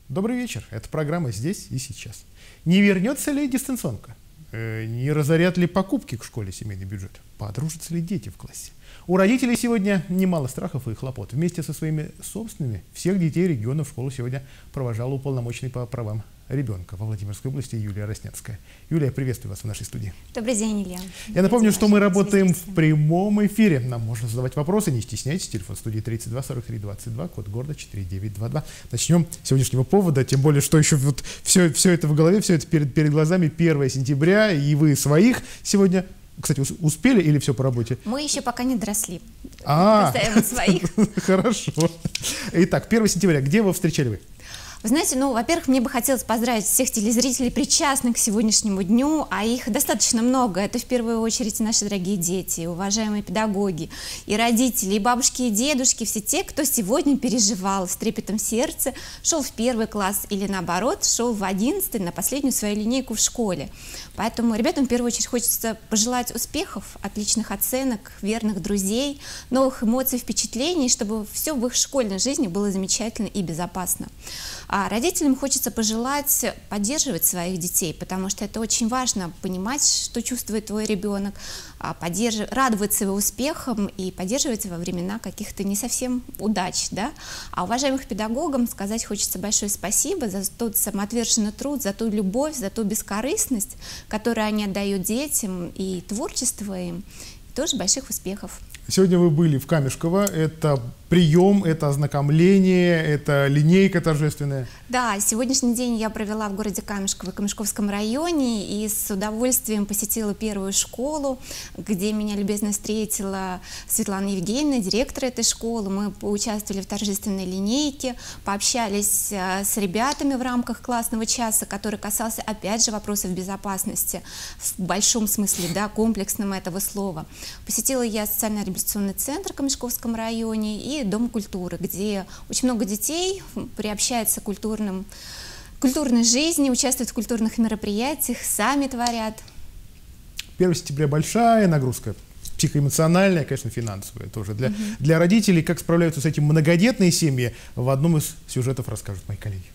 Добрый вечер. Это программа «Здесь и сейчас». Не вернется ли дистанционка? Не разорят ли покупки к школе семейный бюджет? Подружатся ли дети в классе? У родителей сегодня немало страхов и хлопот. Вместе со своими собственными всех детей региона в школу сегодня провожала уполномоченный по правам ребенка во Владимирской области Юлия Роснянская. Юлия, приветствую вас в нашей студии. Добрый день, Илья. Я напомню, что мы работаем в прямом эфире. Нам можно задавать вопросы, не стесняйтесь. Телефон студии 32 43 22, код города 4922. Начнем с сегодняшнего повода, тем более, что еще вот все это в голове, все это перед глазами. 1 сентября, и вы своих сегодня... Кстати, успели или все по работе? Мы еще пока не доросли. Касаемо своих. Хорошо. Итак, 1 сентября. Где вы встречали вы? Вы знаете, во-первых, мне бы хотелось поздравить всех телезрителей, причастных к сегодняшнему дню, а их достаточно много. Это в первую очередь наши дорогие дети, уважаемые педагоги, и родители, и бабушки, и дедушки, все те, кто сегодня переживал с трепетом сердца, шел в 1 класс или наоборот, шел в 11 на последнюю свою линейку в школе. Поэтому ребятам в первую очередь хочется пожелать успехов, отличных оценок, верных друзей, новых эмоций, впечатлений, чтобы все в их школьной жизни было замечательно и безопасно. А родителям хочется пожелать поддерживать своих детей, потому что это очень важно понимать, что чувствует твой ребенок, радоваться его успехам и поддерживать во времена каких-то не совсем удач. Да? А уважаемых педагогам сказать хочется большое спасибо за тот самоотверженный труд, за ту любовь, за ту бескорыстность, которую они отдают детям, и творчество им. И тоже больших успехов. Сегодня вы были в Камешково. Это прием, это ознакомление, это линейка торжественная. Да, сегодняшний день я провела в городе Камешково, в Камешковском районе, и с удовольствием посетила первую школу, где меня любезно встретила Светлана Евгеньевна, директор этой школы. Мы поучаствовали в торжественной линейке, пообщались с ребятами в рамках классного часа, который касался, опять же, вопросов безопасности в большом смысле, да, комплексном этого слова. Посетила я социально-реабилитационный центр в Камешковском районе и Дом культуры, где очень много детей приобщается к культурной жизни, участвуют в культурных мероприятиях, сами творят. 1 сентября большая нагрузка, психоэмоциональная, конечно, финансовая тоже. Для родителей, как справляются с этим многодетные семьи, в одном из сюжетов расскажут мои коллеги.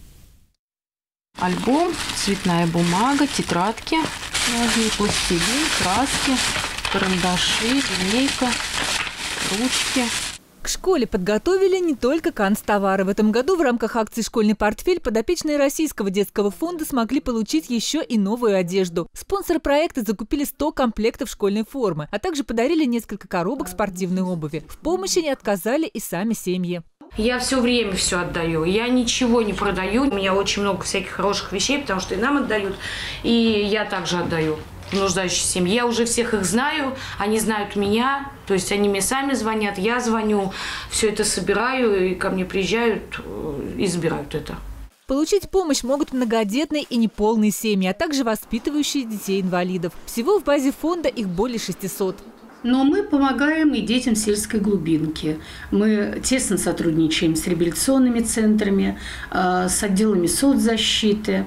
Альбом, цветная бумага, тетрадки, пластилин, краски, карандаши, линейка, ручки. К школе подготовили не только канцтовары. В этом году в рамках акции «Школьный портфель» подопечные Российского детского фонда смогли получить еще и новую одежду. Спонсоры проекта закупили 100 комплектов школьной формы, а также подарили несколько коробок спортивной обуви. В помощи не отказали и сами семьи. Я все время все отдаю, я ничего не продаю. У меня очень много всяких хороших вещей, потому что и нам отдают, и я также отдаю нуждающимся семье. Я уже всех их знаю, они знают меня, то есть они мне сами звонят, я звоню, все это собираю, и ко мне приезжают и забирают это. Получить помощь могут многодетные и неполные семьи, а также воспитывающие детей-инвалидов. Всего в базе фонда их более 600. Но мы помогаем и детям сельской глубинки. Мы тесно сотрудничаем с реабилитационными центрами, с отделами соцзащиты.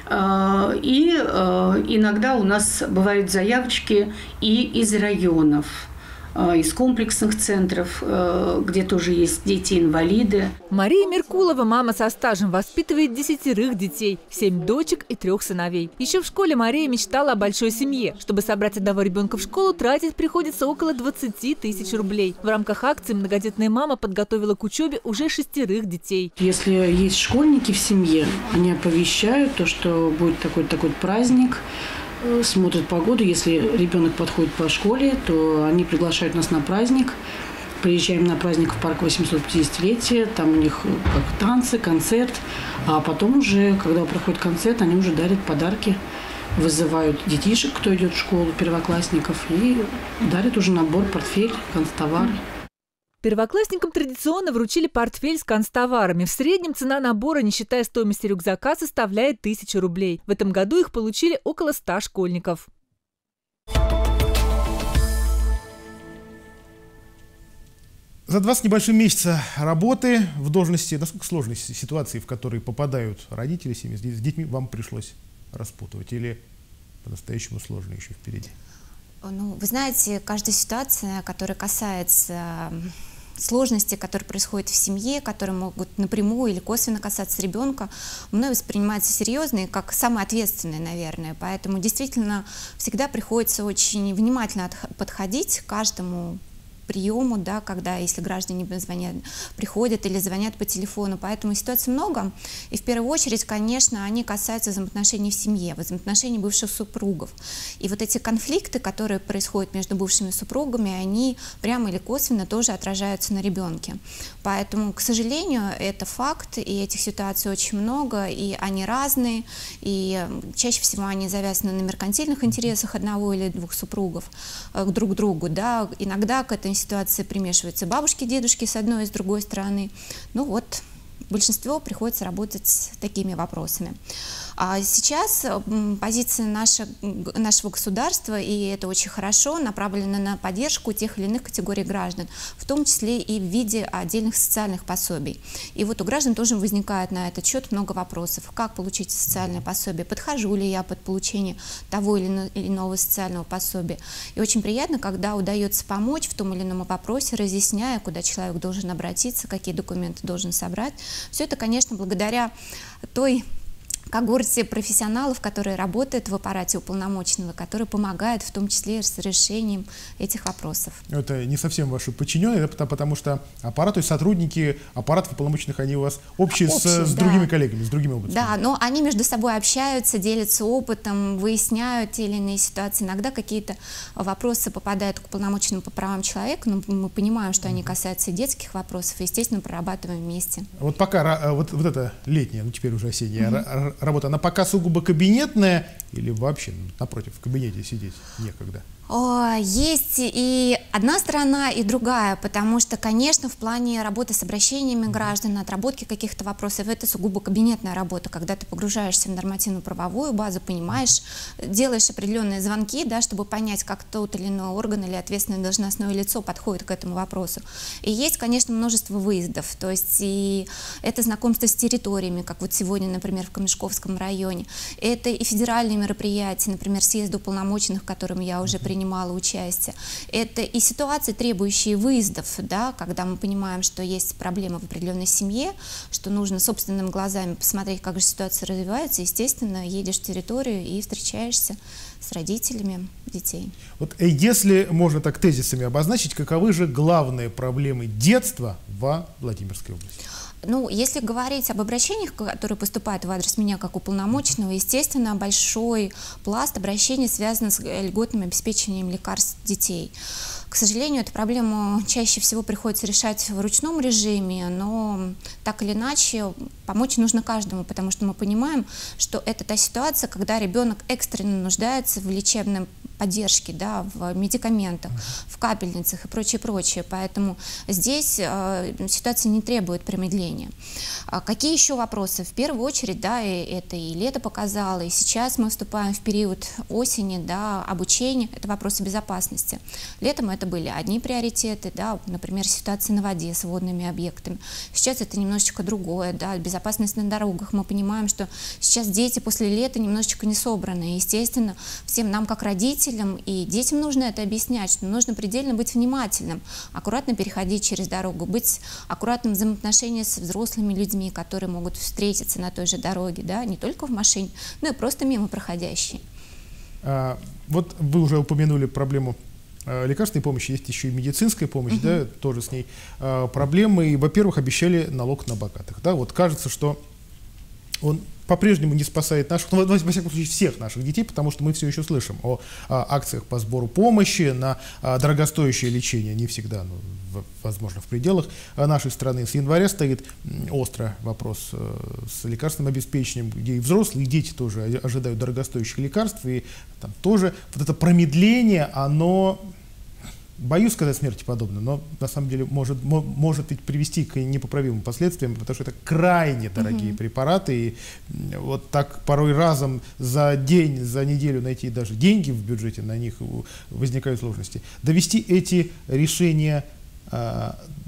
И иногда у нас бывают заявочки и из районов, из комплексных центров, где тоже есть дети-инвалиды. Мария Меркулова, мама со стажем, воспитывает 10 детей, 7 дочек и 3 сыновей. Еще в школе Мария мечтала о большой семье. Чтобы собрать одного ребенка в школу, тратить приходится около 20 тысяч рублей. В рамках акции многодетная мама подготовила к учебе уже 6 детей. Если есть школьники в семье, они оповещают то, что будет такой-то праздник. Смотрят погоду. Если ребенок подходит по школе, то они приглашают нас на праздник. Приезжаем на праздник в парк 850-летия. Там у них как танцы, концерт. А потом уже, когда проходит концерт, они уже дарят подарки. Вызывают детишек, кто идет в школу, первоклассников. И дарят уже набор, портфель, канцтовар. Первоклассникам традиционно вручили портфель с канцтоварами. В среднем цена набора, не считая стоимости рюкзака, составляет 1000 рублей. В этом году их получили около 100 школьников. За 2 с небольшим месяца работы в должности, насколько сложные ситуации, в которые попадают родители, семьи, с детьми, вам пришлось распутывать? Или по-настоящему сложно еще впереди? Ну, вы знаете, каждая ситуация, которая касается сложности, которые происходят в семье, которые могут напрямую или косвенно касаться ребенка, мной воспринимаются серьезно и как самые ответственные, наверное. Поэтому действительно всегда приходится очень внимательно подходить к каждому приему, да, когда, если граждане приходят или звонят по телефону. Поэтому ситуаций много. И в первую очередь, конечно, они касаются взаимоотношений в семье, взаимоотношений бывших супругов. И вот эти конфликты, которые происходят между бывшими супругами, они прямо или косвенно тоже отражаются на ребенке. Поэтому, к сожалению, это факт, и этих ситуаций очень много, и они разные, и чаще всего они завязаны на меркантильных интересах одного или двух супругов друг к другу. Да. Иногда к этой ситуации примешиваются бабушки, дедушки с одной и с другой стороны. Ну вот, большинство приходится работать с такими вопросами. А сейчас позиция нашего государства, и это очень хорошо, направлена на поддержку тех или иных категорий граждан, в том числе и в виде отдельных социальных пособий. И вот у граждан тоже возникает на этот счет много вопросов. Как получить социальное пособие? Подхожу ли я под получение того или иного социального пособия? И очень приятно, когда удается помочь в том или ином вопросе, разъясняя, куда человек должен обратиться, какие документы должен собрать. Все это, конечно, благодаря той когорте профессионалов, которые работают в аппарате уполномоченного, которые помогают в том числе с решением этих вопросов. Это не совсем ваши подчиненные, да, потому что аппарат, то есть сотрудники аппаратов уполномоченных, они у вас общие с другими коллегами, с другими опытами. Да, но они между собой общаются, делятся опытом, выясняют те или иные ситуации. Иногда какие-то вопросы попадают к уполномоченному по правам человека, но мы понимаем, что они касаются и детских вопросов, и, естественно, прорабатываем вместе. Вот пока вот эта летняя, ну теперь уже осенняя работа, она пока сугубо кабинетная или вообще, напротив, в кабинете сидеть некогда? Есть и одна сторона, и другая, потому что, конечно, в плане работы с обращениями граждан, отработки каких-то вопросов, это сугубо кабинетная работа, когда ты погружаешься в нормативно-правовую базу, понимаешь, делаешь определенные звонки, да, чтобы понять, как тот или иной орган или ответственное должностное лицо подходит к этому вопросу. И есть, конечно, множество выездов, то есть и это знакомство с территориями, как вот сегодня, например, в Камешковском районе, это и федеральные мероприятия, например, съезд уполномоченных, в котором я уже принимала участие. Это и ситуации, требующие выездов, да, когда мы понимаем, что есть проблемы в определенной семье, что нужно собственными глазами посмотреть, как же ситуация развивается. Естественно, едешь в территорию и встречаешься с родителями детей. Вот если можно так тезисами обозначить, каковы же главные проблемы детства во Владимирской области? Ну, если говорить об обращениях, которые поступают в адрес меня как уполномоченного, естественно, большой пласт обращений связан с льготным обеспечением лекарств детей. К сожалению, эту проблему чаще всего приходится решать в ручном режиме, но так или иначе помочь нужно каждому, потому что мы понимаем, что это та ситуация, когда ребенок экстренно нуждается в лечебном поддержки, да, в медикаментах, в капельницах и прочее, прочее. Поэтому здесь ситуация не требует промедления. Какие еще вопросы? В первую очередь, да, это и лето показало, и сейчас мы вступаем в период осени, да, обучения, это вопросы безопасности. Летом это были одни приоритеты, да, например, ситуация на воде с водными объектами. Сейчас это немножечко другое, да, безопасность на дорогах. Мы понимаем, что сейчас дети после лета немножечко не собраны. Естественно, всем нам, как родителям, и детям нужно это объяснять, что нужно предельно быть внимательным, аккуратно переходить через дорогу, быть аккуратным в взаимоотношениях с взрослыми людьми, которые могут встретиться на той же дороге, да, не только в машине, но и просто мимо проходящие. Вот вы уже упомянули проблему лекарственной помощи, есть еще и медицинская помощь, да, тоже с ней проблемы. И, во-первых, обещали налог на богатых. Да, вот кажется, что он по-прежнему не спасает наших, ну, во всяком случае, всех наших детей, потому что мы все еще слышим о акциях по сбору помощи на дорогостоящее лечение, не всегда, возможно, в пределах нашей страны. С января стоит остро вопрос с лекарственным обеспечением, где и взрослые, и дети тоже ожидают дорогостоящих лекарств, и там тоже вот это промедление, оно... Боюсь сказать смерти подобно, но на самом деле может ведь привести к непоправимым последствиям, потому что это крайне дорогие препараты, и вот так порой разом за день, за неделю найти даже деньги в бюджете, на них возникают сложности. Довести эти решения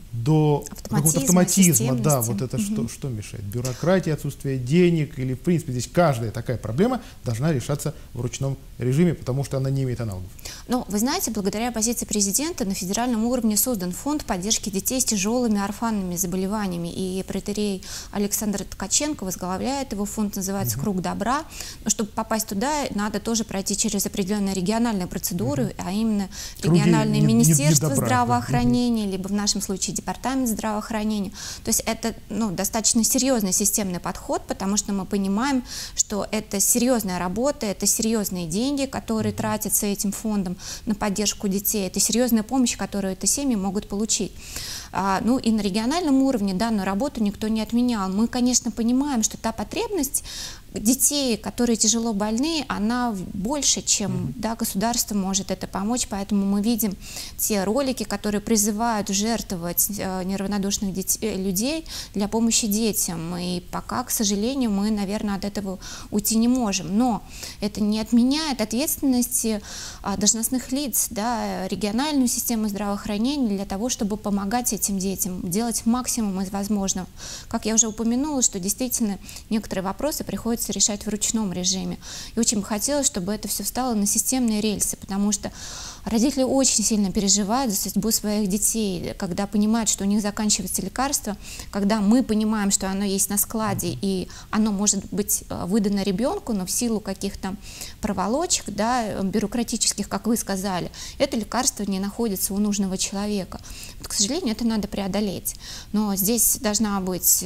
до какого-то автоматизма, да, системности. вот это что мешает? Бюрократия, отсутствие денег или, в принципе, здесь каждая такая проблема должна решаться в ручном режиме, потому что она не имеет аналогов. Ну, вы знаете, благодаря позиции президента на федеральном уровне создан фонд поддержки детей с тяжелыми орфанными заболеваниями, и протоиерей Александр Ткаченко возглавляет его, фонд называется «Круг добра». Но чтобы попасть туда, надо тоже пройти через определенные региональные процедуры, а именно региональное министерство здравоохранения, либо в нашем случае департамент здравоохранения. То есть это достаточно серьезный системный подход, потому что мы понимаем, что это серьезная работа, это серьезные деньги, которые тратятся этим фондом на поддержку детей, это серьезная помощь, которую эти семьи могут получить. Ну и на региональном уровне данную работу никто не отменял. Мы, конечно, понимаем, что та потребность детей, которые тяжело больны, она больше, чем государство может это помочь, поэтому мы видим те ролики, которые призывают жертвовать неравнодушных людей для помощи детям, и пока, к сожалению, мы, наверное, от этого уйти не можем, но это не отменяет ответственности должностных лиц, региональную систему здравоохранения для того, чтобы помогать этим детям, делать максимум из возможного. Как я уже упомянула, что действительно некоторые вопросы приходится решать в ручном режиме. И очень бы хотелось, чтобы это все встало на системные рельсы, потому что родители очень сильно переживают за судьбу своих детей, когда понимают, что у них заканчивается лекарство, когда мы понимаем, что оно есть на складе, и оно может быть выдано ребенку, но в силу каких-то проволочек, бюрократических, как вы сказали, это лекарство не находится у нужного человека. Вот, к сожалению, это надо преодолеть. Но здесь должна быть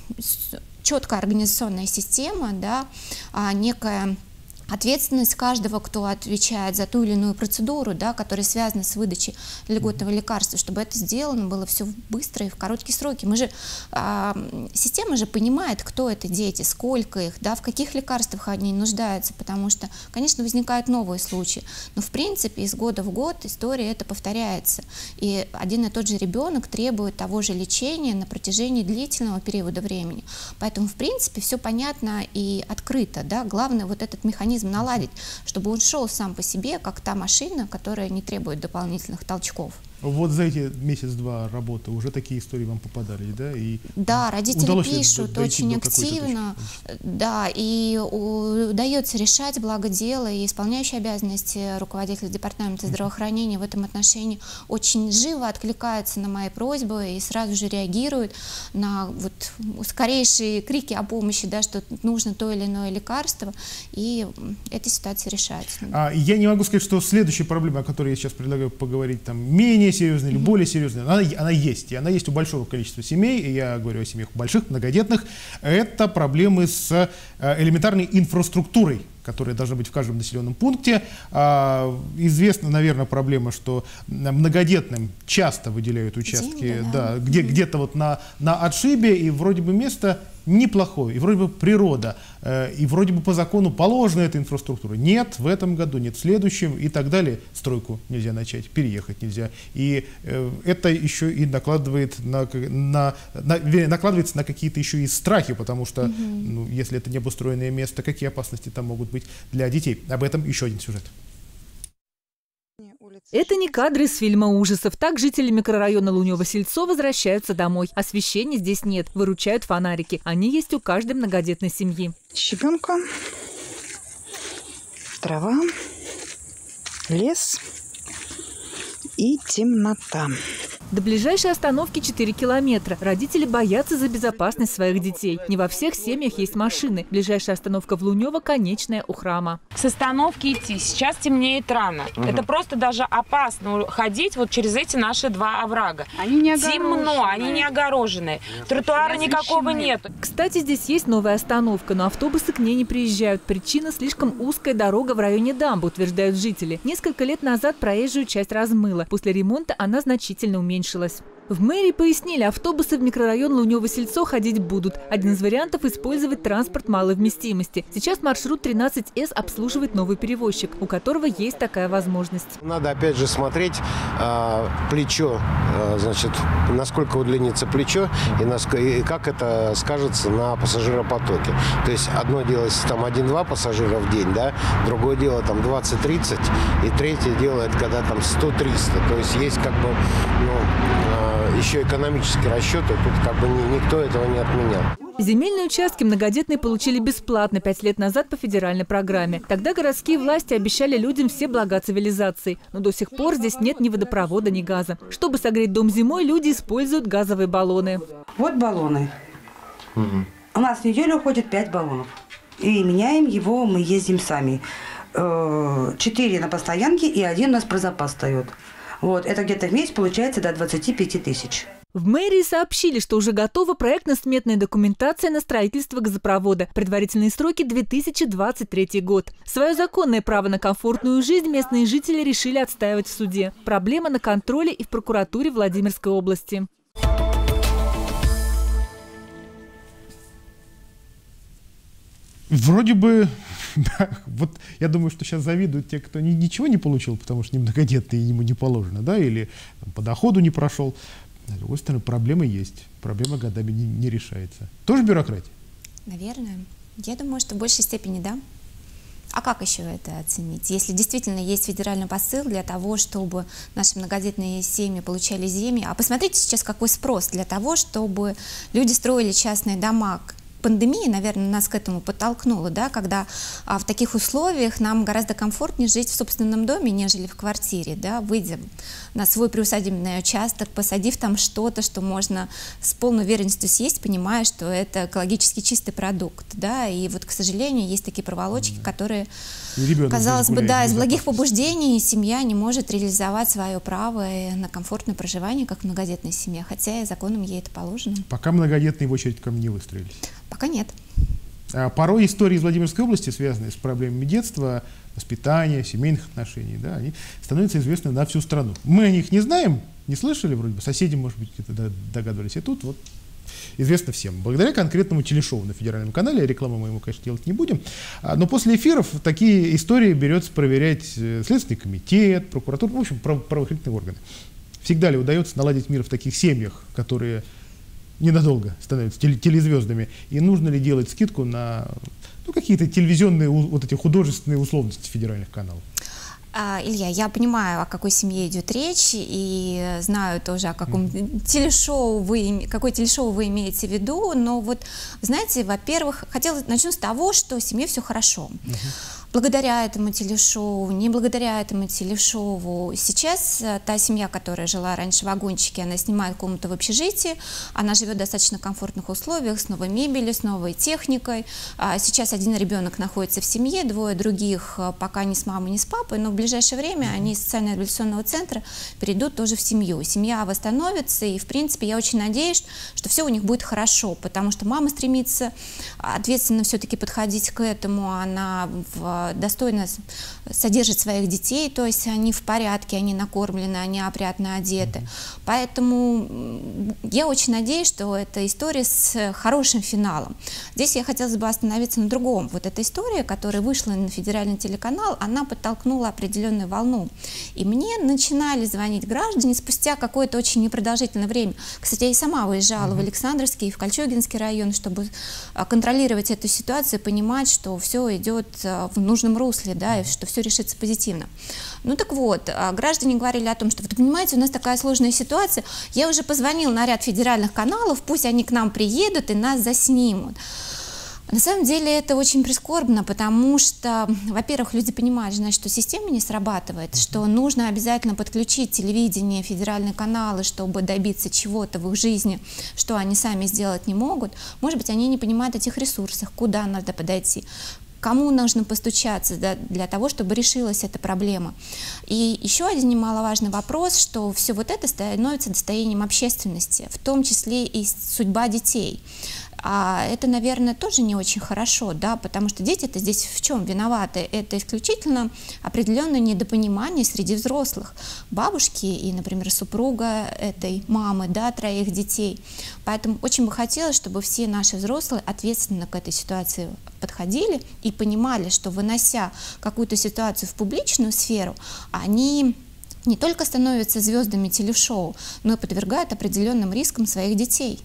четкая организационная система, некая ответственность каждого, кто отвечает за ту или иную процедуру, которая связана с выдачей льготного лекарства, чтобы это сделано было все быстро и в короткие сроки. Система же понимает, кто это дети, сколько их, в каких лекарствах они нуждаются, потому что, конечно, возникают новые случаи, но в принципе из года в год история эта повторяется, и один и тот же ребенок требует того же лечения на протяжении длительного периода времени. Поэтому в принципе все понятно и открыто, главное вот этот механизм наладить, чтобы он шел сам по себе, как та машина, которая не требует дополнительных толчков. Вот за эти месяц-два работы уже такие истории вам попадали, да? Да, родители пишут очень активно, и удается решать, благо дело, и исполняющие обязанности руководителя департамента здравоохранения в этом отношении очень живо откликаются на мои просьбы и сразу же реагируют на скорейшие крики о помощи, что нужно то или иное лекарство, и эта ситуация решается. Я не могу сказать, что следующая проблема, о которой я сейчас предлагаю поговорить, менее серьезная или более серьезная, она есть. И она есть у большого количества семей, и я говорю о семьях больших, многодетных. Это проблемы с элементарной инфраструктурой, которые должны быть в каждом населенном пункте. Известна, наверное, проблема, что многодетным часто выделяют участки где-то на отшибе, и вроде бы место неплохое, и вроде бы природа, и вроде бы по закону положена эта инфраструктура. Нет в этом году, нет в следующем и так далее. Стройку нельзя начать, переехать нельзя. И это еще и накладывается на какие-то еще и страхи, потому что если это не обустроенное место, какие опасности там могут быть для детей. Об этом еще один сюжет. Это не кадры из фильма ужасов. Так жители микрорайона Лунёво-Сельцо возвращаются домой. Освещения здесь нет, выручают фонарики. Они есть у каждой многодетной семьи. Щебенка, трава, лес и темнота. До ближайшей остановки 4 километра. Родители боятся за безопасность своих детей. Не во всех семьях есть машины. Ближайшая остановка в Лунёво, конечная у храма. С остановки идти. Сейчас темнеет рано. Это просто даже опасно ходить через эти наши два оврага. Они не темно, они не огороженные. Тротуара никакого нет. Кстати, здесь есть новая остановка, но автобусы к ней не приезжают. Причина – слишком узкая дорога в районе дамбы, утверждают жители. Несколько лет назад проезжую часть размыло. После ремонта она значительно уменьшилась. В мэрии пояснили, автобусы в микрорайон Лунёво-Сельцо ходить будут. Один из вариантов – использовать транспорт малой вместимости. Сейчас маршрут 13С обслуживает новый перевозчик, у которого есть такая возможность. Надо опять же смотреть плечо, насколько удлинится плечо и как это скажется на пассажиропотоке. То есть одно дело, если там 1-2 пассажира в день, другое дело там 20-30, и третье дело это когда там 100-300. То есть есть еще экономические расчеты, тут как бы никто этого не отменял. Земельные участки многодетные получили бесплатно 5 лет назад по федеральной программе. Тогда городские власти обещали людям все блага цивилизации. Но до сих пор здесь нет ни водопровода, ни газа. Чтобы согреть дом зимой, люди используют газовые баллоны. Вот баллоны. У нас в неделю уходит 5 баллонов. И меняем его, мы ездим сами. 4 на постоянке и 1 у нас про запас стоит. Вот, это где-то в месяц получается до 25 тысяч. В мэрии сообщили, что уже готова проектно-сметная документация на строительство газопровода. Предварительные сроки – 2023 год. Свое законное право на комфортную жизнь местные жители решили отстаивать в суде. Проблема на контроле и в прокуратуре Владимирской области. Вроде бы, да, вот я думаю, что сейчас завидуют те, кто ничего не получил, потому что немногодетный ему не положено, да, или по доходу не прошел. С другой стороны, проблема есть. Проблема годами не решается. Тоже бюрократия? Наверное. Я думаю, что в большей степени да. А как еще это оценить? Если действительно есть федеральный посыл для того, чтобы наши многодетные семьи получали земли. А посмотрите сейчас, какой спрос для того, чтобы люди строили частные дома. Пандемия, наверное, нас к этому подтолкнула, да, когда в таких условиях нам гораздо комфортнее жить в собственном доме, нежели в квартире, да, выйдя на свой приусадебный участок, посадив там что-то, что можно с полной уверенностью съесть, понимая, что это экологически чистый продукт, да, и вот, к сожалению, есть такие проволочки, которые, казалось бы, да, из благих побуждений семья не может реализовать свое право на комфортное проживание, как многодетная семья, хотя и законом ей это положено. Пока многодетные в очередь ко мне не выстроились. Пока нет. Порой истории из Владимирской области, связанные с проблемами детства, воспитания, семейных отношений, да, они становятся известны на всю страну. Мы о них не знаем, не слышали вроде бы, соседи, может быть, где-то догадывались. И тут вот известно всем. Благодаря конкретному телешоу на федеральном канале, рекламу мы ему, конечно, делать не будем, но после эфиров такие истории берется проверять Следственный комитет, прокуратура, в общем, правоохранительные органы. Всегда ли удается наладить мир в таких семьях, которые ненадолго становятся телезвездами, и нужно ли делать скидку на какие-то телевизионные вот эти художественные условности федеральных каналов? Илья, я понимаю, о какой семье идет речь, и знаю тоже, о каком какое телешоу вы имеете в виду, но вот, знаете, во-первых, начну с того, что в семье все хорошо. Благодаря этому телешоу, не благодаря этому телешоу. Сейчас та семья, которая жила раньше в вагончике, она снимает комнату в общежитии, она живет в достаточно комфортных условиях, с новой мебелью, с новой техникой. Сейчас один ребенок находится в семье, 2 других пока не с мамой, не с папой, но в ближайшее время они из социально-реабилитационного центра перейдут тоже в семью. Семья восстановится, и, в принципе, я очень надеюсь, что все у них будет хорошо, потому что мама стремится ответственно все-таки подходить к этому, она достойно содержит своих детей, то есть они в порядке, они накормлены, они опрятно одеты. Поэтому я очень надеюсь, что это история с хорошим финалом. Здесь я хотела бы остановиться на другом. Вот эта история, которая вышла на федеральный телеканал, она подтолкнула определенную волну. И мне начинали звонить граждане спустя какое-то очень непродолжительное время. Кстати, я и сама выезжала в Александровский и в Кольчугинский район, чтобы контролировать эту ситуацию, понимать, что все идет в нужном русле, да, и что все решится позитивно. Ну так вот, граждане говорили о том, что, вы понимаете, у нас такая сложная ситуация, я уже позвонил на ряд федеральных каналов, пусть они к нам приедут и нас заснимут. На самом деле это очень прискорбно, потому что, во-первых, люди понимают, значит, что система не срабатывает, что нужно обязательно подключить телевидение, федеральные каналы, чтобы добиться чего-то в их жизни, что они сами сделать не могут. Может быть, они не понимают о тех ресурсах, куда надо подойти, кому нужно постучаться для того, чтобы решилась эта проблема. И еще один немаловажный вопрос, что все вот это становится достоянием общественности, в том числе и судьба детей. А это, наверное, тоже не очень хорошо, да, потому что дети-то здесь в чем виноваты? Это исключительно определенное недопонимание среди взрослых. Бабушки и, например, супруга этой мамы, да, 3 детей. Поэтому очень бы хотелось, чтобы все наши взрослые ответственно к этой ситуации подходили и понимали, что, вынося какую-то ситуацию в публичную сферу, они не только становятся звездами телешоу, но и подвергают определенным рискам своих детей.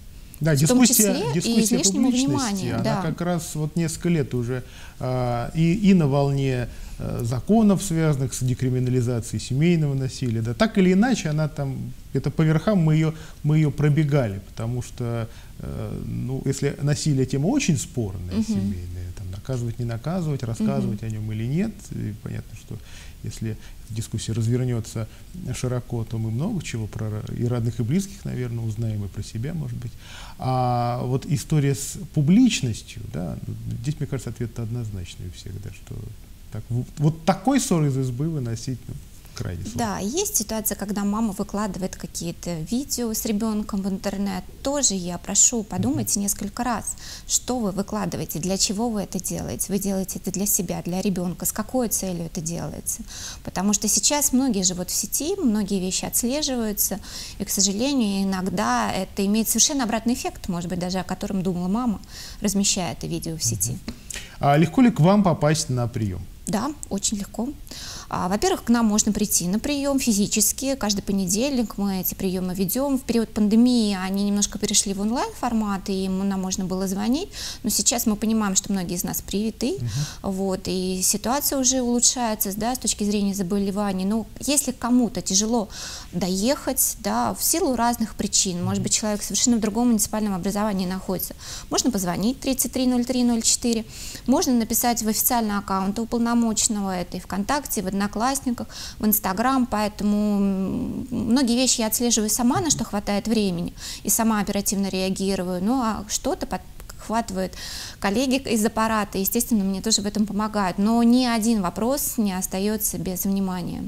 Да, в том числе дискуссия и излишнему публичности, вниманию. она Да. как раз вот несколько лет уже и на волне законов, связанных с декриминализацией семейного насилия. Да. Так или иначе, она там, это по верхам мы ее пробегали, потому что ну, если насилие тема очень спорная, семейная, там, наказывать, не наказывать, рассказывать о нем или нет, и понятно, что если дискуссия развернется широко, то мы много чего про и родных, и близких, наверное, узнаем, и про себя, может быть. А вот история с публичностью, да, здесь, мне кажется, ответ однозначный у всех, да, что так, вот такой ссор из избы выносить крайне сложно. Да, есть ситуация, когда мама выкладывает какие-то видео с ребенком в интернет. Тоже я прошу, подумайте несколько раз, что вы выкладываете, для чего вы это делаете. Вы делаете это для себя, для ребенка, с какой целью это делается. Потому что сейчас многие живут в сети, многие вещи отслеживаются, и, к сожалению, иногда это имеет совершенно обратный эффект, может быть, даже о котором думала мама, размещая это видео в сети. А легко ли к вам попасть на прием? Да, очень легко. Во-первых, к нам можно прийти на прием физически. Каждый понедельник мы эти приемы ведем. В период пандемии они немножко перешли в онлайн-формат, и нам можно было звонить. Но сейчас мы понимаем, что многие из нас привиты, вот, и ситуация уже улучшается, да, с точки зрения заболеваний. Но если кому-то тяжело доехать, да, в силу разных причин, может быть, человек совершенно в другом муниципальном образовании находится, можно позвонить 330304, можно написать в официальный аккаунт уполномоченного, это и ВКонтакте, в Одноклассниках, в Инстаграм, поэтому многие вещи я отслеживаю сама, на что хватает времени, и сама оперативно реагирую, ну а что-то подхватывают коллеги из аппарата, естественно, мне тоже в этом помогают, но ни один вопрос не остается без внимания.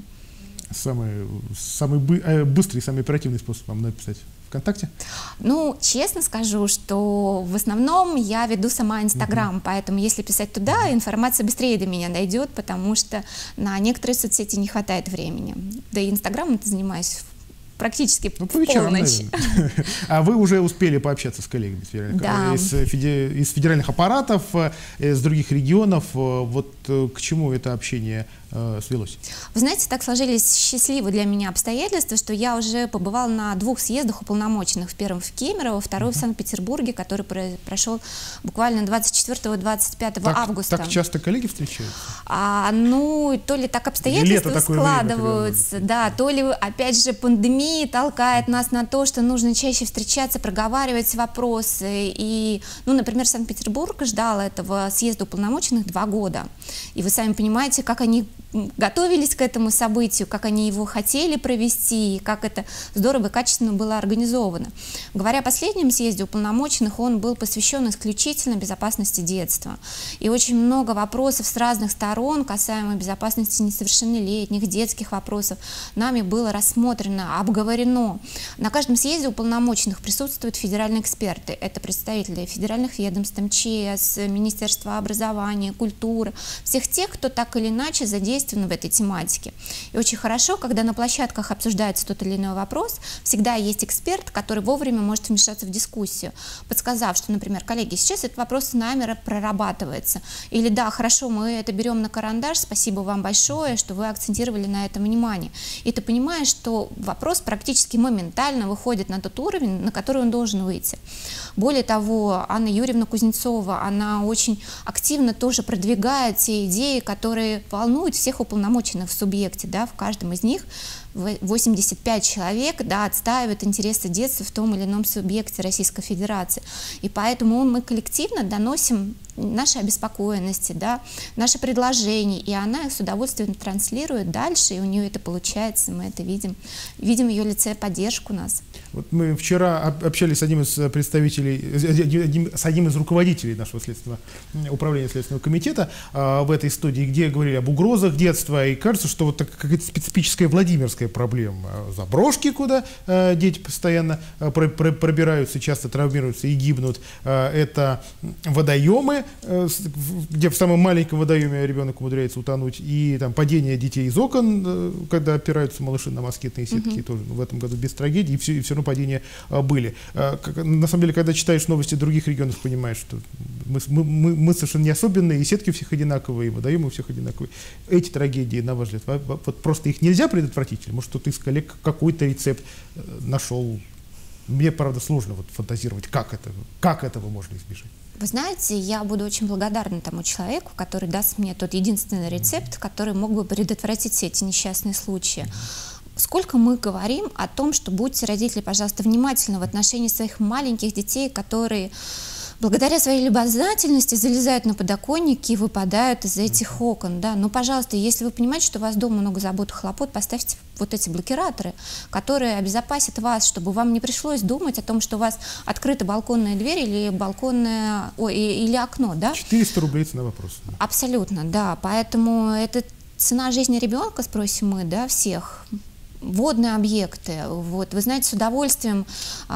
Самый быстрый, самый оперативный способ вам написать ВКонтакте? Ну, честно скажу, что в основном я веду сама Инстаграм, поэтому если писать туда, информация быстрее до меня дойдет, потому что на некоторые соцсети не хватает времени. Да и Инстаграмом занимаюсь практически в полночь. А вы уже успели пообщаться с коллегами из федеральных аппаратов, из других регионов. Вот к чему это общение свелось? Вы знаете, так сложились счастливые для меня обстоятельства, что я уже побывала на 2 съездах уполномоченных. В первом в Кемерово, второй в Санкт-Петербурге, который прошел буквально 24-25 августа. Так часто коллеги встречаются? Ну, то ли так обстоятельства складываются, да, то ли, опять же, пандемия толкает нас на то, что нужно чаще встречаться, проговаривать вопросы. И, ну, например, Санкт-Петербург ждал этого съезда уполномоченных 2 года. И вы сами понимаете, как они готовились к этому событию, как они его хотели провести, как это здорово и качественно было организовано. Говоря о последнем съезде уполномоченных, он был посвящен исключительно безопасности детства. И очень много вопросов с разных сторон, касаемо безопасности несовершеннолетних, детских вопросов, нами было рассмотрено, обговорено. На каждом съезде уполномоченных присутствуют федеральные эксперты. Это представители федеральных ведомств, МЧС, Министерства образования, культуры, всех тех, кто так или иначе задействован в этой тематике. И очень хорошо, когда на площадках обсуждается тот или иной вопрос, всегда есть эксперт, который вовремя может вмешаться в дискуссию, подсказав, что, например, коллеги, сейчас этот вопрос с нами прорабатывается. Или да, хорошо, мы это берем на карандаш, спасибо вам большое, что вы акцентировали на этом внимание. И ты понимаешь, что вопрос практически моментально выходит на тот уровень, на который он должен выйти. Более того, Анна Юрьевна Кузнецова, она очень активно тоже продвигает те идеи, которые волнуют всех уполномоченных в субъекте, да, в каждом из них 85 человек, да, отстаивают интересы детства в том или ином субъекте Российской Федерации. И поэтому мы коллективно доносим наши обеспокоенности, да, наши предложения, и она их с удовольствием транслирует дальше, и у нее это получается, мы это видим. Видим в ее лице поддержку нас. Вот мы вчера общались с одним из представителей, с одним из руководителей нашего управления Следственного комитета в этой студии, где говорили об угрозах детства, и кажется, что вот какая-то специфическая владимирская проблема. Заброшки, куда дети постоянно пробираются, часто травмируются и гибнут. Это водоемы, где в самом маленьком водоеме ребенок умудряется утонуть, и там падение детей из окон, когда опираются малыши на москитные сетки, тоже в этом году без трагедий, и все равно падения были. На самом деле, когда читаешь новости других регионов, понимаешь, что мы совершенно не особенные, и сетки у всех одинаковые, и водоемы у всех одинаковые. Эти трагедии, на ваш взгляд, вот просто их нельзя предотвратить? Может, кто-то из коллег какой-то рецепт нашел? Мне, правда, сложно вот фантазировать, как этого можно избежать. Вы знаете, я буду очень благодарна тому человеку, который даст мне тот единственный рецепт, который мог бы предотвратить все эти несчастные случаи. Сколько мы говорим о том, что будьте, родители, пожалуйста, внимательны в отношении своих маленьких детей, которые благодаря своей любознательности залезают на подоконники и выпадают из этих окон. Да? Но, пожалуйста, если вы понимаете, что у вас дома много забот и хлопот, поставьте вот эти блокираторы, которые обезопасят вас, чтобы вам не пришлось думать о том, что у вас открыта балконная дверь или или окно. Да? 400 рублей цена вопроса. Абсолютно, да. Поэтому это цена жизни ребенка, спросим мы, да, всех. Водные объекты. Вот, вы знаете, с удовольствием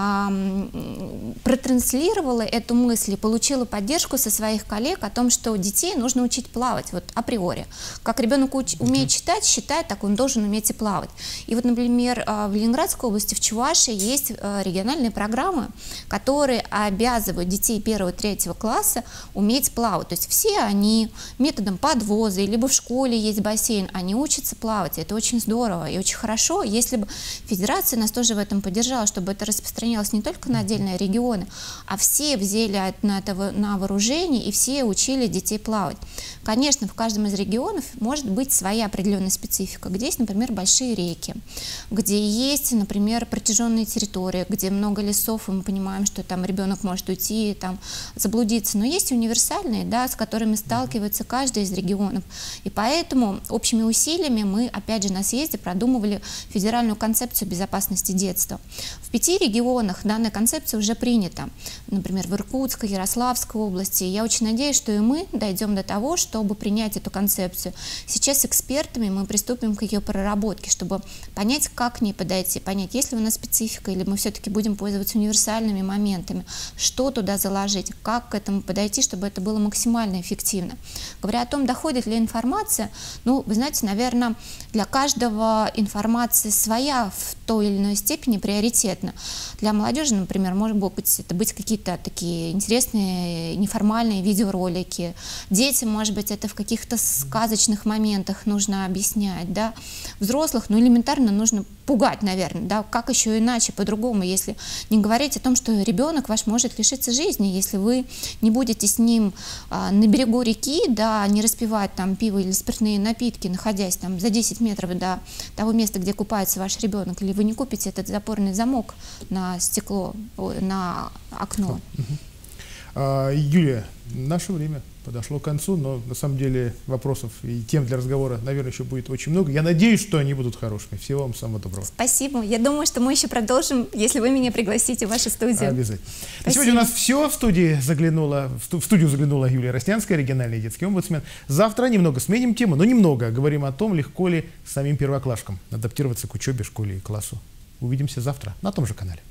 протранслировала эту мысль и получила поддержку со своих коллег о том, что детей нужно учить плавать, вот априори. Как ребенок умеет читать, считать, так он должен уметь и плавать. И вот, например, в Ленинградской области, в Чувашии есть региональные программы, которые обязывают детей 1-3 класса уметь плавать. То есть все они методом подвоза, либо в школе есть бассейн, они учатся плавать. Это очень здорово и очень хорошо. Если бы федерация нас тоже в этом поддержала, чтобы это распространялось не только на отдельные регионы, а все взяли на вооружение и все учили детей плавать. Конечно, в каждом из регионов может быть своя определенная специфика, где есть, например, большие реки, где есть, например, протяженные территории, где много лесов, и мы понимаем, что там ребенок может уйти, там, заблудиться. Но есть универсальные, да, с которыми сталкивается каждый из регионов. И поэтому общими усилиями мы, опять же, на съезде продумывали федеральную концепцию безопасности детства. В 5 регионах данная концепция уже принята, например, в Иркутской, Ярославской области. Я очень надеюсь, что и мы дойдем до того, чтобы принять эту концепцию. Сейчас с экспертами мы приступим к ее проработке, чтобы понять, как к ней подойти, понять, есть ли у нас специфика, или мы все-таки будем пользоваться универсальными моментами, что туда заложить, как к этому подойти, чтобы это было максимально эффективно. Говоря о том, доходит ли информация, ну, вы знаете, наверное, для каждого информация своя в той или иной степени приоритетна. Для молодежи, например, может быть какие-то такие интересные неформальные видеоролики. Детям, может быть, это в каких-то сказочных моментах нужно объяснять. Да? Взрослых, ну, элементарно нужно пугать, наверное. Да? Как еще иначе, по-другому, если не говорить о том, что ребенок ваш может лишиться жизни, если вы не будете с ним на берегу реки, да, не распивать там пиво или спиртные напитки, находясь там за 10 метров до того места, где купается ваш ребенок, или вы не купите этот запорный замок на стекло, на окно. Юлия, наше время подошло к концу, но на самом деле вопросов и тем для разговора, наверное, еще будет очень много. Я надеюсь, что они будут хорошими. Всего вам самого доброго. Спасибо. Я думаю, что мы еще продолжим, если вы меня пригласите в вашу студию. Обязательно. Сегодня у нас все. В студию заглянула Юлия Роснянская, региональный детский омбудсмен. Завтра немного сменим тему, но немного. Говорим о том, легко ли самим первоклашкам адаптироваться к учебе, школе и классу. Увидимся завтра на том же канале.